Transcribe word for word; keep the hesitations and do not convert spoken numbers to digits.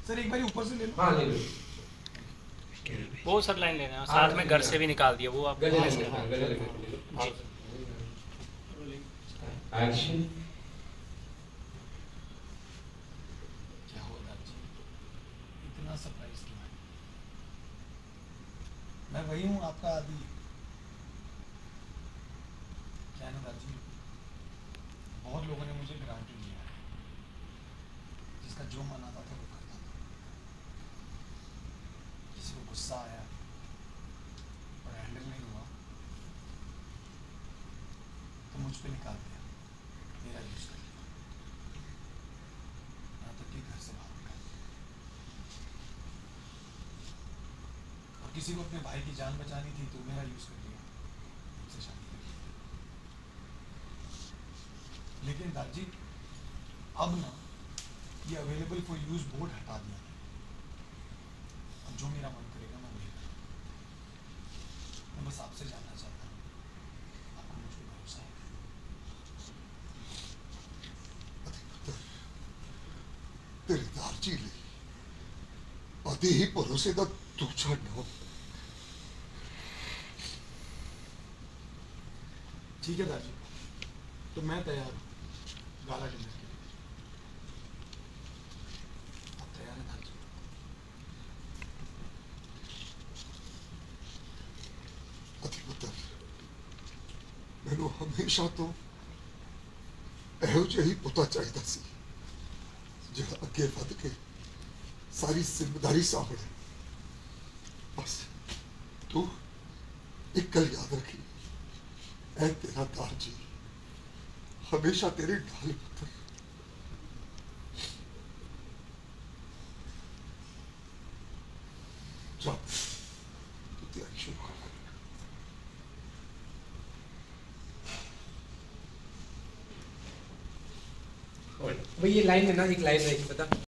Sir एक बार ऊपर से ले लो। हाँ ले लो। वो सब लाइन लेना है, साथ में घर से भी निकाल दिया वो आप गले लगे, हाँ गले लगे ले लो। एक्शन। क्या हुआ दादी, इतना सरप्राइज क्यों है? मैं वही हूँ आपका आदि। क्या है ना दादी, बहुत लोगों ने मुझे ग्रांटेड लिया है, जिसका जो मन आता था वो करता था। किसी को गुस्सा आया और हैंडल नहीं हुआ तो मुझ पे निकाल दिया, मेरा यूज कर लिया, यहाँ तक कि घर से बाहर निकाल दिया। और किसी को अपने भाई की जान बचानी थी तो मेरा यूज कर लिया, मुझसे शादी कर ली। लेकिन दादी अब ना ये अवेलेबल फॉर यूज बोर्ड हटा दिया है। अब जो मेरा मन करेगा मैं वही करूँगा। मैं बस आपसे जानना चाहता हूँ, आपको मुझ पर भरोसा है? तेरे दार्जिली अति ही भरोसे का तू छाड़ना। ठीक है दादी, तो मैं तैयार हूँ गाला डिनर के लिए। आप तैयार हैं दादी? अधिपतर मैनू हमेशा तो एहो जिहा ही पुता चाहिदा सी, जिहड़ा अगे वध के सारी जिम्मेदारी सामने। बस तू एक गल याद रखी, ऐ तेरा दारजी हमेशा तेरे ढाल पुत्र। जा तू तैयारी शुरू कर। भाई ये लाइन है ना, एक लाइन है, पता